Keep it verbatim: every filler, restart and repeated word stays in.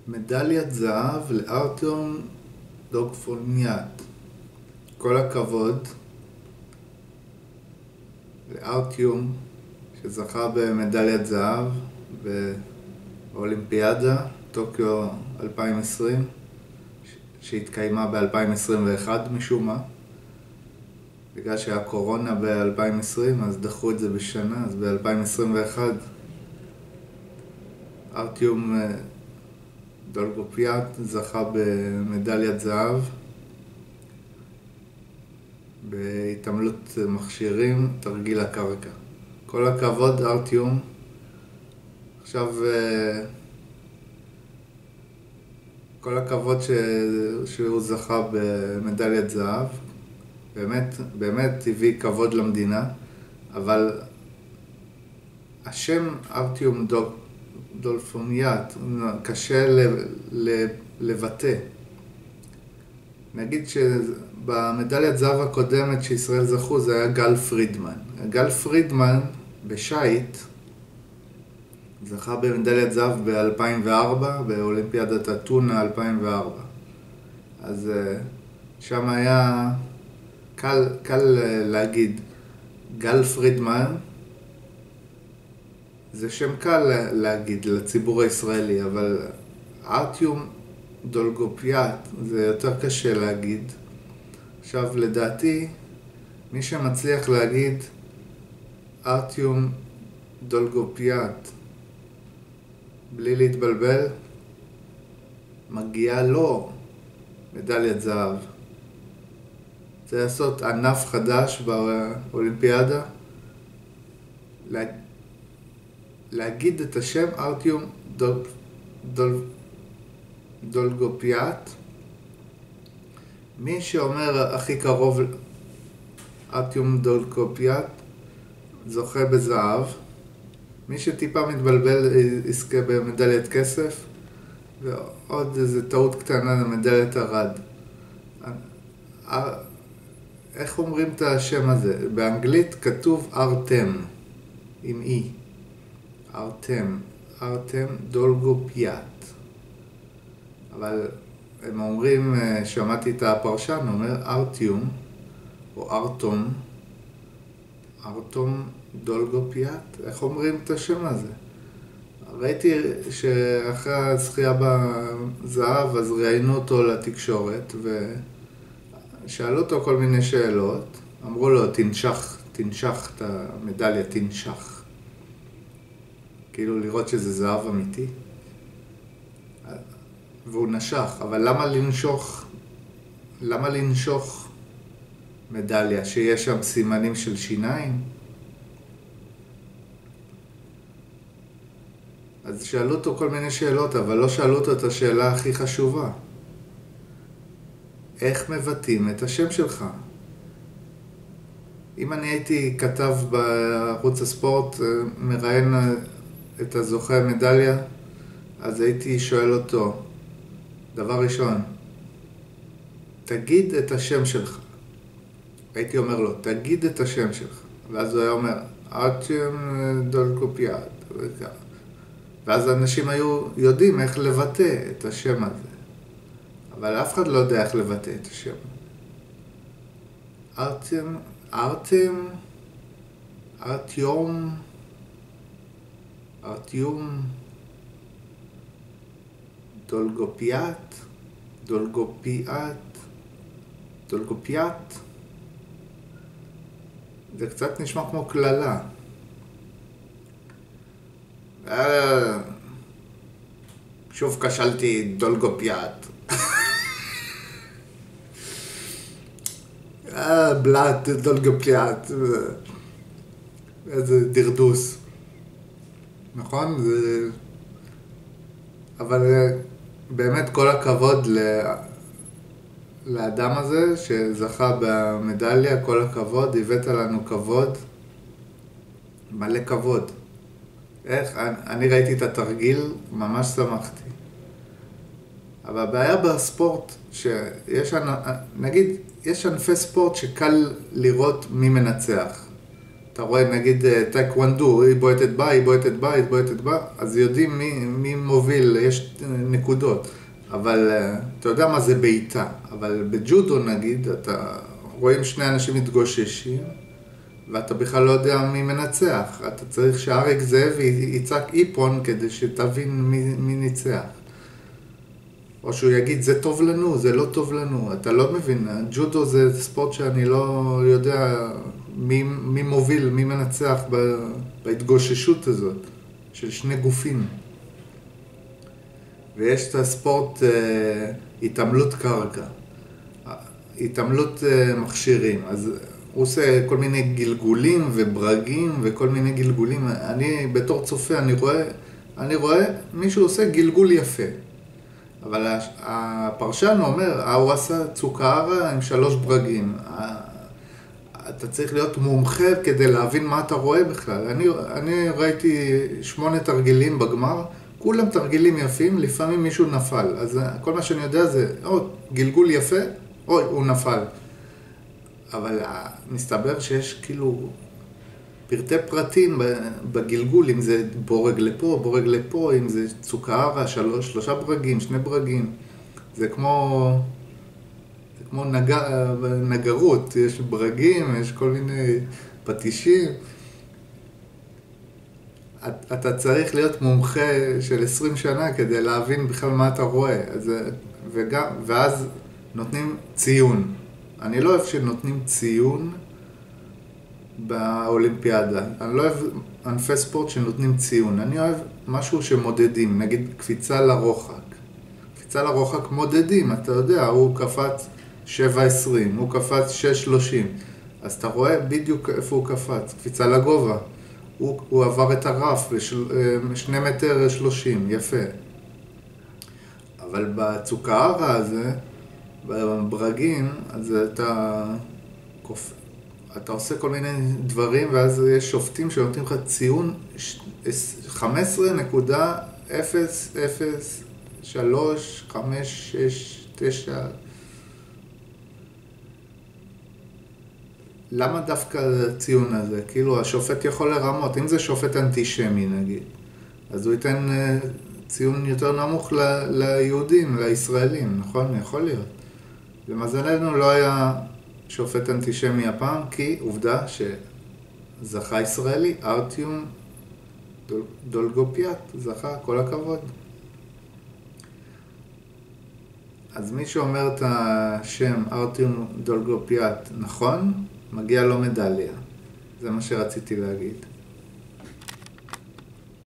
מדליית זהב לארטיום דולגופיאט. כל הכבוד לארטיום שזכה במדליית זהב באולימפיאדה טוקיו אלפיים עשרים שהתקיימה ב-אלפיים עשרים ואחת משום מה. בגלל שהיה קורונה ב-אלפיים עשרים אז דחו את זה בשנה, אז ב-אלפיים עשרים ואחת ארטיום דולגופיאט זכה במדליית זהב בהתעמלות מכשירים, תרגיל הקרקע. כל הכבוד ארטיום. עכשיו כל הכבוד ש... שהוא זכה במדליית זהב, באמת, באמת הביא כבוד למדינה, אבל השם ארטיום דול... דולגופיאט קשה ל... ל... לבטא. נגיד שבמדליית זהב הקודמת שישראל זכו זה היה גל פרידמן. גל פרידמן בשייט זכה במדליית זהב ב-אלפיים וארבע, באולימפיאדת אתונה אלפיים וארבע. אז שם היה קל, קל להגיד גל פרידמן, זה שם קל להגיד לציבור הישראלי, אבל ארטיום דולגופיאט זה יותר קשה להגיד. עכשיו לדעתי מי שמצליח להגיד ארטיום דולגופיאט בלי להתבלבל מגיע לו מדליית זהב. זה לעשות ענף חדש באולימפיאדה, לה... להגיד את השם ארטיום דול... דול... דולגופיאט. מי שאומר הכי קרוב ארטיום דולגופיאט זוכה בזהב. מי שטיפה מתבלבל יזכה במדליית כסף, ועוד איזה טעות קטנה למדליית ארד. איך אומרים את השם הזה? באנגלית כתוב ארטם עם אי. ארטם, ארטם דולגופיאט. אבל הם אומרים, שמעתי את הפרשן, אומר ארטיום או ארטום, ארטום דולגופיאט. איך אומרים את השם הזה? ראיתי שאחרי הזכייה בזהב אז ראיינו אותו לתקשורת ושאלו אותו כל מיני שאלות. אמרו לו תנשך, תנשך את המדליה, תנשך, כאילו לראות שזה זהב אמיתי, והוא נשך. אבל למה לנשוך, למה לנשוך מדליה שיש שם סימנים של שיניים? אז שאלו אותו כל מיני שאלות, אבל לא שאלו אותו את השאלה הכי חשובה. איך מבטאים את השם שלך? אם אני הייתי כתב בערוץ הספורט, מראיין את הזוכה מדליה, אז הייתי שואל אותו, דבר ראשון, תגיד את השם שלך. הייתי אומר לו, תגיד את השם שלך. ואז הוא היה אומר, ארטיום דולגופיאט. ואז אנשים היו יודעים איך לבטא את השם הזה. אבל אף אחד לא יודע איך לבטא את השם. ארטיום, ארטיום, ארטיום, ארטיום, דולגופיאט, דולגופיאט, דולגופיאט. זה קצת נשמע כמו כללה. שוב כשלתי דולגופיאט. בלט דולגופיאט. איזה דרדוס. נכון? זה... אבל באמת כל הכבוד ל... לאדם הזה שזכה במדליה, כל הכבוד, הבאת לנו כבוד, מלא כבוד. איך? אני ראיתי את התרגיל, ממש שמחתי. אבל הבעיה בספורט, שיש, נגיד, יש ענפי ספורט שקל לראות מי מנצח. אתה רואה נגיד טייקוונדו, היא בועטת בה, היא בועטת בה, היא בועטת בה, אז יודעים מי, מי מוביל, יש נקודות. אבל אתה יודע מה זה בעיטה, אבל בג'ודו נגיד, אתה רואים שני אנשים מתגוששים, ואתה בכלל לא יודע מי מנצח. אתה צריך שהארק זאב יצעק איפון כדי שתבין מי, מי ניצח. או שהוא יגיד, זה טוב לנו, זה לא טוב לנו. אתה לא מבין, ג'ודו זה ספורט שאני לא יודע מי, מי מוביל, מי מנצח בהתגוששות הזאת של שני גופים. ויש את הספורט אה, התעמלות קרקע, התעמלות אה, מכשירים. אז הוא עושה כל מיני גלגולים וברגים וכל מיני גלגולים. אני בתור צופה, אני רואה, אני רואה מישהו עושה גלגול יפה. אבל הפרשן אומר, הוא עשה צוקרה עם שלוש ברגים. אתה צריך להיות מומחה כדי להבין מה אתה רואה בכלל. אני, אני ראיתי שמונה תרגילים בגמר, כולם תרגילים יפים, לפעמים מישהו נפל. אז כל מה שאני יודע זה, או, גלגול יפה, או, הוא נפל. אבל מסתבר שיש כאילו פרטי פרטים בגלגול, אם זה בורג לפה, בורג לפה, אם זה צוקרה, שלוש, שלושה ברגים, שני ברגים. זה כמו, זה כמו נג, נגרות, יש ברגים, יש כל מיני פטישים. אתה צריך להיות מומחה של עשרים שנה כדי להבין בכלל מה אתה רואה. אז, וגם, ואז נותנים ציון. אני לא אוהב שנותנים ציון באולימפיאדה. אני לא אוהב ענפי ספורט שנותנים ציון. אני אוהב משהו שמודדים, נגיד קפיצה לרוחק. קפיצה לרוחק מודדים, אתה יודע, הוא קפץ שבע עשרים, הוא קפץ שש שלושים. אז אתה רואה בדיוק איפה הוא קפץ, קפיצה לגובה. הוא, הוא עבר את הרף בשני מטר שלושים, יפה. אבל בצוקרה הזה, בברגים, אז אתה, אתה עושה כל מיני דברים, ואז יש שופטים שנותנים לך ציון חמש עשרה נקודה אפס אפס שלוש חמש שש תשע. למה דווקא הציון הזה? כאילו השופט יכול לרמות, אם זה שופט אנטישמי נגיד, אז הוא ייתן ציון יותר נמוך ל- ליהודים, לישראלים, נכון? יכול להיות. למזלנו לא היה שופט אנטישמי הפעם, כי עובדה שזכה ישראלי, ארטיום דול, דולגופיאט, זכה, כל הכבוד. אז מי שאומר את השם ארטיום דולגופיאט נכון, מגיע לו מדליה. זה מה שרציתי להגיד.